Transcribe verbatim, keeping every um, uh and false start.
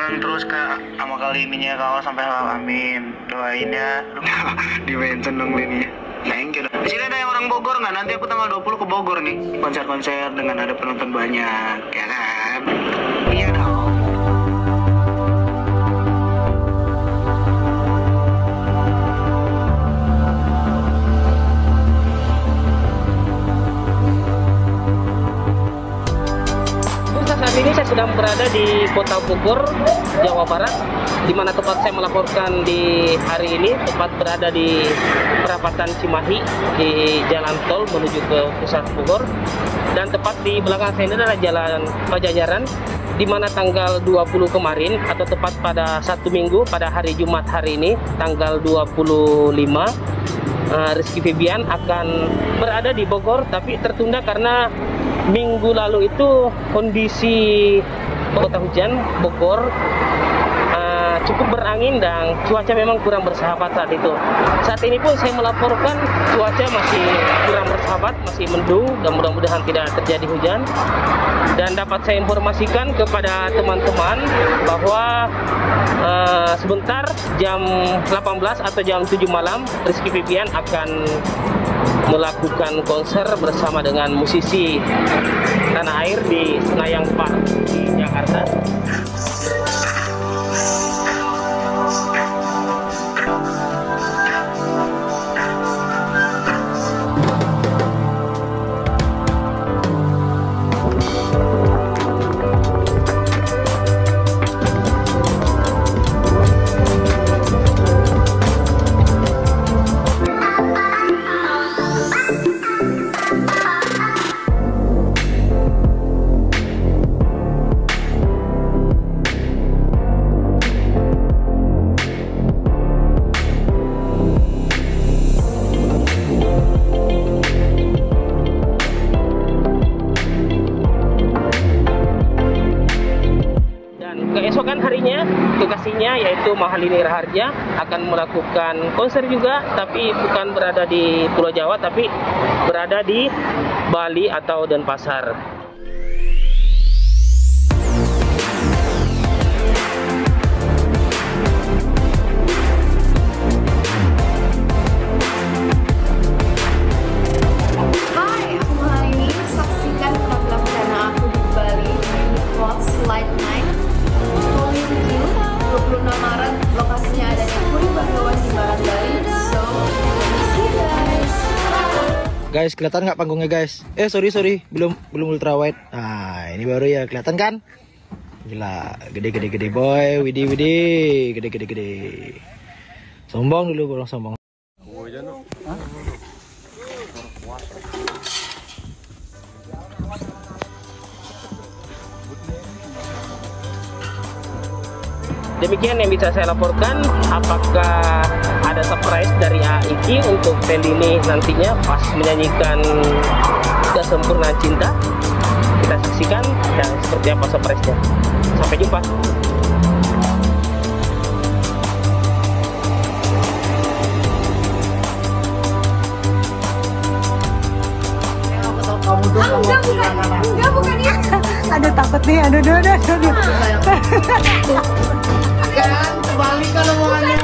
Semoga terus kak sama kali ininya kau sampai halal, amin. Doain ya. Di mention dong ini. Thank you. Di sini ada yang orang Bogor nggak? Nanti aku tanggal dua puluh ke Bogor nih, konser-konser dengan ada penonton banyak, ya kan? Iya dong. Saat ini saya sedang berada di Kota Bogor, Jawa Barat, di mana tempat saya melaporkan di hari ini, tepat berada di perapatan Cimahi di jalan tol menuju ke pusat Bogor, dan tepat di belakang saya ini adalah Jalan Pajajaran, di mana tanggal dua puluh kemarin atau tepat pada satu minggu pada hari Jumat hari ini, tanggal dua puluh lima, uh, Rizky Febian akan berada di Bogor, tapi tertunda karena minggu lalu itu kondisi kota hujan Bogor uh, cukup berangin dan cuaca memang kurang bersahabat saat itu. Saat ini pun saya melaporkan cuaca masih kurang bersahabat, masih mendung dan mudah-mudahan tidak terjadi hujan. Dan dapat saya informasikan kepada teman-teman bahwa uh, sebentar jam delapan belas atau jam tujuh malam Rizky Febian akan melakukan konser bersama dengan musisi tanah air di Senayan Park di Jakarta. Keesokan harinya, kekasihnya yaitu Mahalini Raharja akan melakukan konser juga, tapi bukan berada di Pulau Jawa, tapi berada di Bali atau Denpasar. Hai, aku Mahalini. Saksikan program perdana aku di Bali, Uniquots Light Night. dua puluh enam Maret, lokasinya ada di Puri Bagawan di Barat Bali. So, see you guys. Guys, kelihatan nggak panggungnya guys? Eh sorry sorry, belum belum ultra wide. Nah ini baru ya, kelihatan kan? Gila, gede gede gede boy, widi widi, gede gede gede. Sombong dulu, bolong sombong. Demikian yang bisa saya laporkan. Apakah ada surprise dari A I K untuk Telini nantinya pas menyanyikan Kesempurnaan Cinta? Kita saksikan dan seperti apa surprise-nya. Sampai jumpa. Enggak, bukan. Enggak, bukan ya. Aduh takut nih, aduh aduh aduh aduh. Kan, kebalikan omongannya.